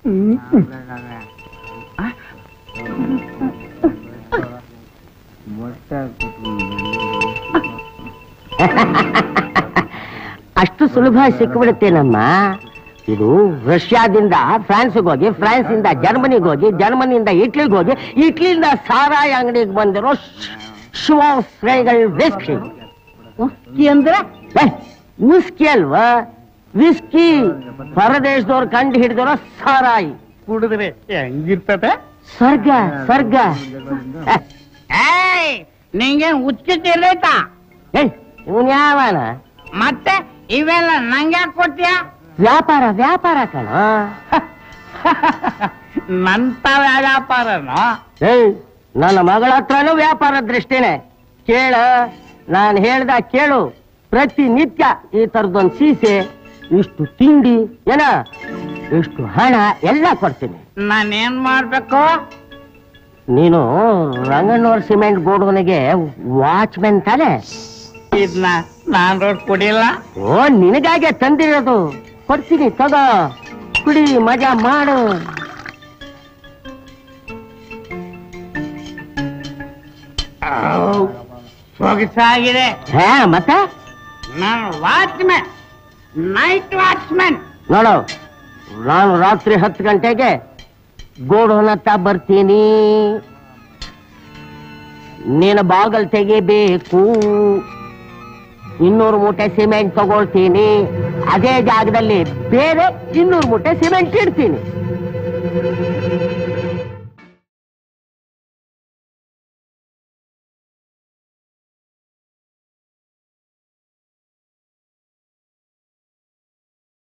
ಅಷ್ಟು ಸುಲಭ ಸಿಕ್ಬಿಡುತ್ತೇನಮ್ಮ. ಇದು ರಷ್ಯಾದಿಂದ ಫ್ರಾನ್ಸ್ಗೆ ಹೋಗಿ, ಫ್ರಾನ್ಸ್ ಇಂದ ಜರ್ಮನಿಗೆ ಹೋಗಿ, ಜರ್ಮನಿಯಿಂದ ಇಟ್ಲಿಗೆ ಹೋಗಿ, ಇಟ್ಲಿಯಿಂದ ಸಾರಾಯಿ ಅಂಗಡಿಗೆ ಬಂದಿರೋ ಶ್ವಾಸ್ರೈಗಳು ವಿಸ್ಕಿ. ವಿಸ್ಕಿ ಅಂದ್ರೆ ವಿಸ್ಕಿ ಅಲ್ವಾ? ವಿಸ್ಕಿ ಹೊರದೇಶದವ್ರು ಕಂಡು ಹಿಡಿದಿರೋ ಸಾರಾಯಿ. ಕುಡಿದ್ರೆ ಹೆಂಗಿರ್ತದೆ? ಸ್ವರ್ಗ ಸ್ವರ್ಗ. ನಿಂಗೇನ್ ಹುಚ್ಚಿಟ್ಟಿಲ್ಲೈತಾ? ಇವನ್ ಯಾವನ? ಮತ್ತೆ ಇವೆಲ್ಲ ನಂಗೆ ಕೊಟ್ಟಿಯಾ? ವ್ಯಾಪಾರ ವ್ಯಾಪಾರ ಕಣ. ನಂತ ವ್ಯಾಪಾರನೋ? ನನ್ನ ಮಗಳ ಹತ್ರನೂ ವ್ಯಾಪಾರ ದೃಷ್ಟಿನೇ. ಕೇಳ, ನಾನು ಹೇಳ್ದ ಕೇಳು. ಪ್ರತಿನಿತ್ಯ ಈ ತರದೊಂದು ಸೀಸೆ, ಇಷ್ಟು ತಿಂಡಿ, ಏನ ಇಷ್ಟು ಹಣ ಎಲ್ಲ ಕೊಡ್ತೀನಿ. ನಾನೇನ್ ಮಾಡ್ಬೇಕು? ನೀನು ರಂಗಣ್ಣವ್ರ ಸಿಮೆಂಟ್ ಗೋಡೌನಿಗೆ ವಾಚ್ಮೆನ್ ತಾನೆ? ಇದನ್ನ ನಾನ್ ರೋಡ್ ಕುಡಿಲ್ಲ. ಓ, ನಿನಗಾಗೆ ತಂದಿರೋದು. ಕೊಡ್ತೀನಿ, ತಗೋ, ಕುಡಿ, ಮಜಾ ಮಾಡು. ಸೊಗಸಾಗಿದೆ. ಹಾ, ಮತ್ತೆ ನಾನು ವಾಚ್ಮೆನ್, ನೈಟ್ ವಾಚ್ಮೆನ್. ನೋಡು, ನಾನು ರಾತ್ರಿ 10 ಗಂಟೆಗೆ ಗೋಡೌನ್ ಹತ್ತ ಬರ್ತೀನಿ. ನೀನು ಬಾಗಲ್ ತೆಗಿಬೇಕು. 200 ಮೂಟೆ ಸಿಮೆಂಟ್ ತಗೊಳ್ತೀನಿ. ಅದೇ ಜಾಗದಲ್ಲಿ ಬೇರೆ 200 ಮೂಟೆ ಸಿಮೆಂಟ್ ಇಡ್ತೀನಿ.